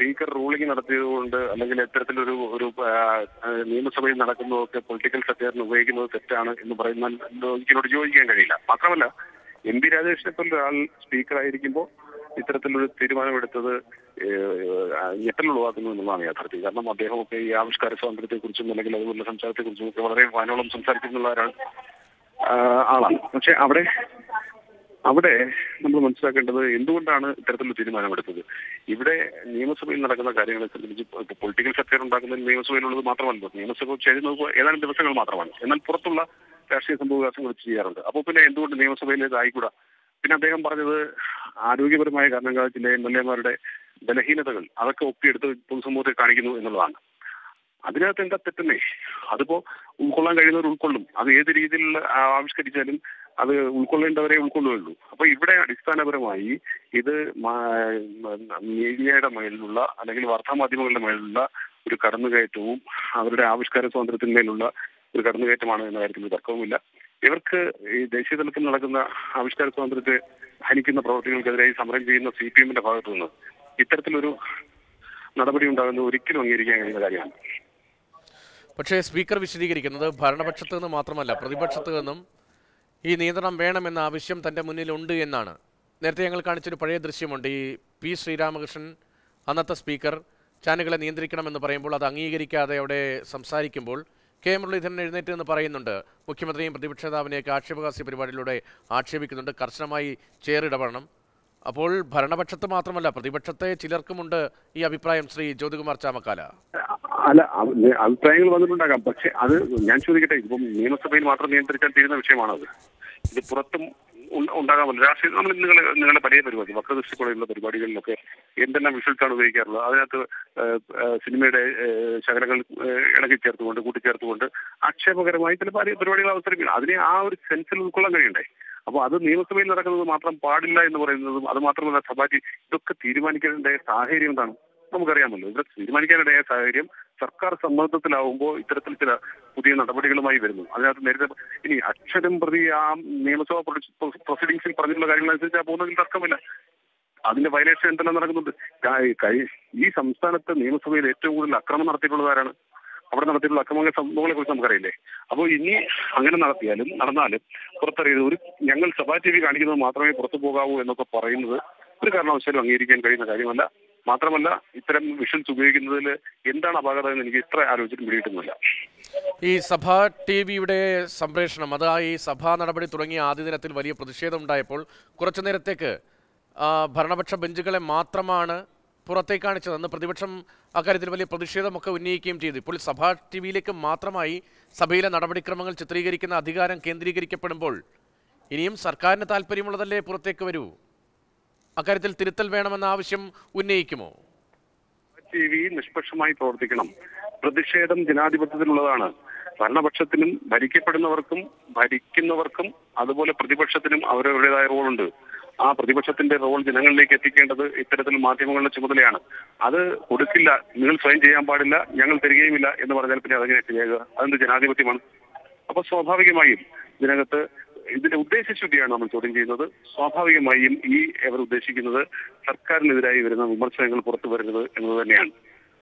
Speaker ruling നടത്തിയതുകൊണ്ട് അല്ലെങ്കിൽ ഇത്തരത്തിലൊരു ഒരു നിയമസഭയിൽ നടക്കുന്നതൊക്കെ പൊളിറ്റിക്കൽ സറ്റയറിന് ഉപയോഗിക്കുന്നത് തെറ്റാണ് എന്ന് പറയുന്ന എനിക്കിനോട് യോജിക്കാൻ കഴിയില്ല. മാത്രമല്ല എം.പി. രാജേഷിനെ പോലെ ഒരാൾ സ്പീക്കറായിരിക്കുമ്പോൾ ഇത്തരത്തിലൊരു തീരുമാനമെടുത്തത് ഞെട്ടലുളവാക്കുന്നു എന്നുള്ളതാണ് യാഥാർത്ഥ്യം. കാരണം അദ്ദേഹമൊക്കെ ഈ ആവിഷ്കാര സ്വാതന്ത്ര്യത്തെക്കുറിച്ചും അല്ലെങ്കിൽ അതുപോലെ സംസാരത്തെക്കുറിച്ചും ഒക്കെ വളരെ വാനോളം സംസാരിച്ചിട്ടുള്ള ആളാണ്. പക്ഷെ അവിടെ നമ്മൾ മനസ്സിലാക്കേണ്ടത് എന്തുകൊണ്ടാണ് ഇത്തരത്തിലുള്ള തീരുമാനമെടുത്തത്. ഇവിടെ നിയമസഭയിൽ നടക്കുന്ന കാര്യങ്ങളെ സംബന്ധിച്ച് പൊളിറ്റിക്കൽ സറ്റയർ ഉണ്ടാക്കുന്നതിന് നിയമസഭയിലുള്ളത് മാത്രമല്ല, നിയമസഭ ചെയ്യുന്നത് ഏതാനും ദിവസങ്ങൾ മാത്രമാണ്. എന്നാൽ പുറത്തുള്ള രാഷ്ട്രീയ സംഭവവികാസങ്ങൾ വെച്ച് ചെയ്യാറുണ്ട്. അപ്പോൾ പിന്നെ എന്തുകൊണ്ട് നിയമസഭയിലേതായിക്കൂടാ? പിന്നെ അദ്ദേഹം പറഞ്ഞത് ആരോഗ്യപരമായ കാരണങ്ങളാൽ ചില എം.എൽ.എമാരുടെ ബലഹീനതകൾ അതൊക്കെ ഒപ്പിയെടുത്ത് പൊതുസമൂഹത്തെ കാണിക്കുന്നു എന്നുള്ളതാണ്. അതിനകത്ത് എന്താ തെറ്റെന്നേ? അതിപ്പോ ഉൾക്കൊള്ളാൻ കഴിയുന്നവർ ഉൾക്കൊള്ളും. അത് ഏത് രീതിയിൽ ആവിഷ്കരിച്ചാലും അത് ഉൾക്കൊള്ളേണ്ടവരെ ഉൾക്കൊള്ളുകയുള്ളൂ. അപ്പൊ ഇവിടെ അടിസ്ഥാനപരമായി ഇത് മീഡിയയുടെ മേലിലുള്ള അല്ലെങ്കിൽ വാർത്താമാധ്യമങ്ങളുടെ മേലിലുള്ള ഒരു കടന്നുകയറ്റവും അവരുടെ ആവിഷ്കാര സ്വാതന്ത്ര്യത്തിന്മേലുള്ള ഒരു കടന്നുകയറ്റമാണ് എന്ന കാര്യത്തിൽ തർക്കവുമില്ല. ഇവർക്ക് ഈ ദേശീയ തലത്തിൽ നടക്കുന്ന ആവിഷ്കാര സ്വാതന്ത്ര്യത്തെ ഹനിക്കുന്ന പ്രവർത്തികൾക്കെതിരായി സമരം ചെയ്യുന്ന CPM-ന്റെ ഭാഗത്തു നിന്ന് ഇത്തരത്തിലൊരു നടപടി ഉണ്ടാകുന്നത് ഒരിക്കലും അംഗീകരിക്കാൻ കഴിയുന്ന കാര്യമാണ്. പക്ഷേ സ്പീക്കർ വിശദീകരിക്കുന്നത് ഭരണപക്ഷത്ത് നിന്ന് മാത്രമല്ല പ്രതിപക്ഷത്ത് നിന്നും ഈ നിയന്ത്രണം വേണമെന്ന ആവശ്യം തൻ്റെ മുന്നിലുണ്ട് എന്നാണ്. നേരത്തെ ഞങ്ങൾ കാണിച്ചൊരു പഴയ ദൃശ്യമുണ്ട്. ഈ പി ശ്രീരാമകൃഷ്ണൻ അന്നത്തെ സ്പീക്കർ ചാനലുകളെ നിയന്ത്രിക്കണമെന്ന് പറയുമ്പോൾ അത് അംഗീകരിക്കാതെ അവിടെ സംസാരിക്കുമ്പോൾ കെ മുരളീധരൻ എഴുന്നേറ്റ് എന്ന് പറയുന്നുണ്ട്. മുഖ്യമന്ത്രിയും പ്രതിപക്ഷ നേതാവിനെയൊക്കെ ആക്ഷേപഹാസ്യ പരിപാടിയിലൂടെ ആക്ഷേപിക്കുന്നുണ്ട്. കർശനമായി ചേറിടപെടണം. അപ്പോൾ ഭരണപക്ഷത്ത് മാത്രമല്ല പ്രതിപക്ഷത്തെ ചിലർക്കുമുണ്ട് ഈ അഭിപ്രായം. ശ്രീ ജ്യോതികുമാർ ചാമക്കാല. അല്ല, അഭിപ്രായങ്ങൾ വന്നിട്ടുണ്ടാകാം. പക്ഷെ അത് ഞാൻ ചോദിക്കട്ടെ, ഇപ്പം നിയമസഭയിൽ മാത്രം നിയന്ത്രിക്കാൻ തീരുന്ന വിഷയമാണത്. ഇത് പുറത്തും ഉണ്ടാകാമല്ലോ. രാഷ്ട്രീയം നമ്മൾ നിങ്ങളുടെ പഴയ പരിപാടി വക്രദൃഷ്ടി പോലെയുള്ള പരിപാടികളിലൊക്കെ എന്തെല്ലാം വിഷ്വൽസാണ് ഉപയോഗിക്കാറുള്ളത്. അതിനകത്ത് സിനിമയുടെ ശകലങ്ങൾ ഇണക്കി ചേർത്തുകൊണ്ട് കൂട്ടിച്ചേർത്തുകൊണ്ട് ആക്ഷേപകരമായി ചില പരിപാടികൾ അവതരിപ്പിക്കണം. അതിനെ ആ ഒരു സെൻസിൽ ഉൾക്കൊള്ളാൻ കഴിയണ്ടേ? അപ്പൊ അത് നിയമസഭയിൽ നടക്കുന്നത് മാത്രം പാടില്ല എന്ന് പറയുന്നതും അത് മാത്രമല്ല സഭാറ്റി ഇതൊക്കെ തീരുമാനിക്കേണ്ട സാഹചര്യം എന്താണ് നമുക്കറിയാമല്ലോ. ഇവിടെ തീരുമാനിക്കാനിടയ സാഹചര്യം സർക്കാർ സമ്മർദ്ദത്തിലാവുമ്പോൾ ഇത്തരത്തിൽ ചില പുതിയ നടപടികളുമായി വരുന്നു. അതിനകത്ത് നേരത്തെ ഇനി അക്ഷരം പ്രതി ആ നിയമസഭാ പ്രൊസീഡിംഗ്സിൽ പറഞ്ഞിട്ടുള്ള കാര്യങ്ങളനുസരിച്ച് പോകുന്നതിൽ തർക്കമില്ല. അതിന്റെ വയലേഷൻ എന്തെല്ലാം നടക്കുന്നുണ്ട്. ഈ സംസ്ഥാനത്ത് നിയമസഭയിൽ ഏറ്റവും കൂടുതൽ അക്രമം നടത്തിയിട്ടുള്ളത് ആരാണ്? അവിടെ നടത്തിയിട്ടുള്ള അക്രമ സംഭവങ്ങളെ കുറിച്ച് നമുക്കറിയില്ലേ? അപ്പോൾ ഇനി അങ്ങനെ നടന്നാലും പുറത്തറിയുന്നത് ഞങ്ങൾ സഭാ TV കാണിക്കുന്നത് മാത്രമേ പുറത്തു പോകാവൂ എന്നൊക്കെ പറയുന്നത് ഒരു കാരണവശാലും അംഗീകരിക്കാൻ കഴിയുന്ന കാര്യമല്ല. മാത്രമല്ല ഇത്തരം വിഷ്വൽസ് ഉപയോഗിക്കുന്നതിൽ എന്താണ് അപാകത എന്ന് എനിക്ക് ഇത്ര ആലോചിച്ചിട്ട് പിടികിട്ടുന്നില്ല. ഈ സഭാ TV-യുടെ സംപ്രേഷണം അത് ഈ സഭാ നടപടി തുടങ്ങിയ ആദ്യ ദിനത്തിൽ വലിയ പ്രതിഷേധം ഉണ്ടായപ്പോൾ കുറച്ചു നേരത്തേക്ക് ഭരണപക്ഷ ബെഞ്ചുകളെ മാത്രമാണ് പുറത്തേക്ക് കാണിച്ചത്. അന്ന് പ്രതിപക്ഷം അക്കാര്യത്തിൽ വലിയ പ്രതിഷേധമൊക്കെ ഉന്നയിക്കുകയും ചെയ്തു. ഇപ്പോൾ സഭാ TV-യിലേക്ക് മാത്രമായി സഭയിലെ നടപടിക്രമങ്ങൾ ചിത്രീകരിക്കുന്ന അധികാരം കേന്ദ്രീകരിക്കപ്പെടുമ്പോൾ ഇനിയും സർക്കാരിന് താല്പര്യമുള്ളതല്ലേ പുറത്തേക്ക് വരൂ? അക്കാര്യത്തിൽ തിരുത്തൽ വേണമെന്ന ആവശ്യം ഉന്നയിക്കുമോ? TV നിഷ്പക്ഷമായി പ്രവർത്തിക്കണം. പ്രതിഷേധം ജനാധിപത്യത്തിലുള്ളതാണ്. ഭരണപക്ഷത്തിനും ഭരിക്കുന്നവർക്കും അതുപോലെ പ്രതിപക്ഷത്തിനും അവരവരുടേതായ റോളുണ്ട്. ആ പ്രതിപക്ഷത്തിന്റെ റോൾ ജനങ്ങളിലേക്ക് എത്തിക്കേണ്ടത് ഇത്തരത്തിൽ മാധ്യമങ്ങളുടെ ചുമതലയാണ്. അത് കൊടുക്കില്ല, നിങ്ങൾ സ്വയം ചെയ്യാൻ പാടില്ല, ഞങ്ങൾ തരികയുമില്ല എന്ന് പറഞ്ഞാൽ പിന്നെ അതെങ്ങനെ ചെയ്യുക? അതെന്ത് ജനാധിപത്യമാണ്? അപ്പൊ സ്വാഭാവികമായും ഇതിനകത്ത് ഇതിന്റെ ഉദ്ദേശശുദ്ധിയാണ് നമ്മൾ ചോദ്യം ചെയ്യുന്നത്. സ്വാഭാവികമായും അവർ ഉദ്ദേശിക്കുന്നത് സർക്കാരിനെതിരായി വരുന്ന വിമർശനങ്ങൾ പുറത്തു വരരുത് എന്നത് തന്നെയാണ്.